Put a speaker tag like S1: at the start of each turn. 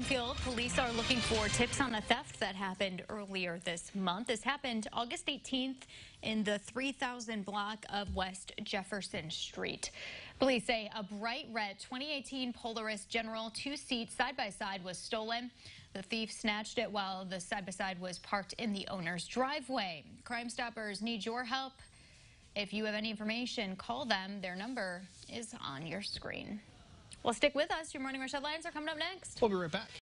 S1: Springfield, police are looking for tips on a theft that happened earlier this month. This happened August 18th in the 3000 block of West Jefferson Street. Police say a bright red 2018 Polaris General two-seat side-by-side was stolen. The thief snatched it while the side-by-side was parked in the owner's driveway. Crime Stoppers need your help. If you have any information, call them. Their number is on your screen. Well, stick with us. Your Morning Rush headlines are coming up next.
S2: We'll be right back.